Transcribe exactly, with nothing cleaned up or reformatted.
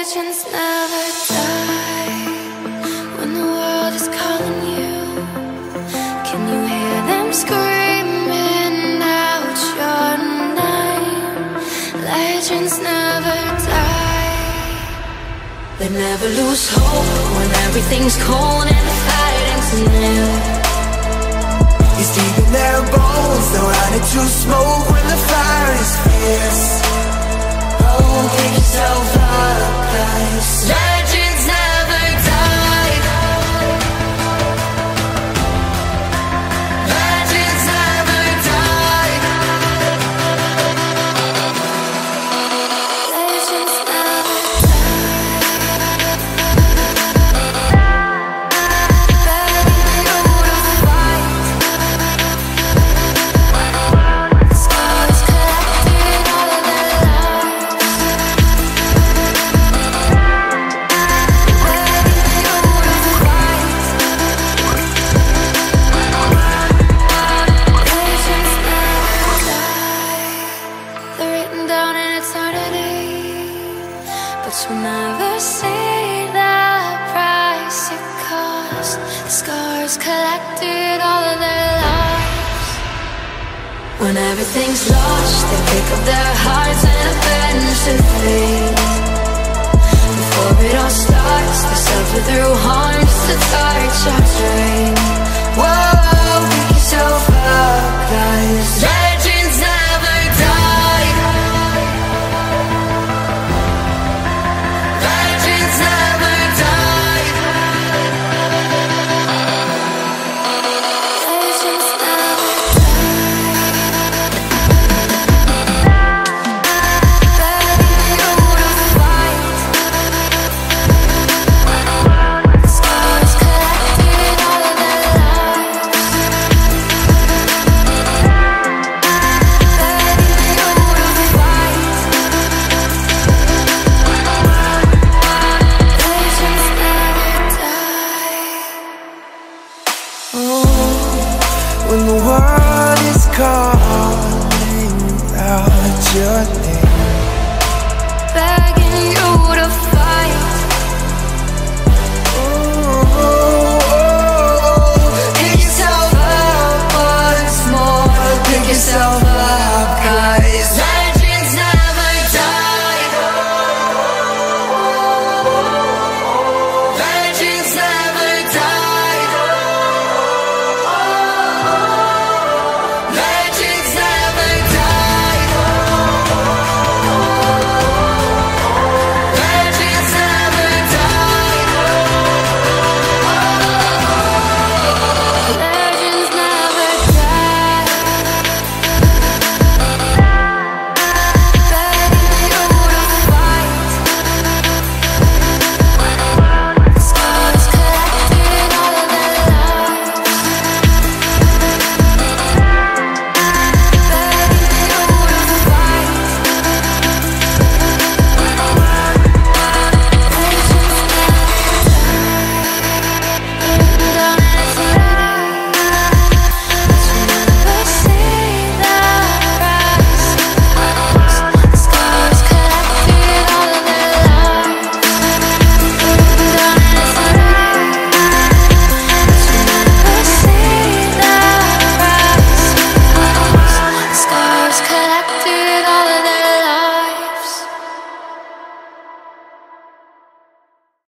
Legends never die when the world is calling you. Can you hear them screaming out your name? Legends never die. They never lose hope when everything's cold and the fighting's new. It's deep in their bones, they're running to smoke when the fire is fierce. Oh, pick yourself up, guys. Legends never die. Legends never die. Legends never die. Begging you to fight. Scars collected all of their lives. They're written down in eternity, but you'll never see the price it cost. The scars collected all of their lives. When everything's lost, they pick up their hearts and avenge defeat. Before it all starts, they suffer through harm just to touch our dream. Whoa.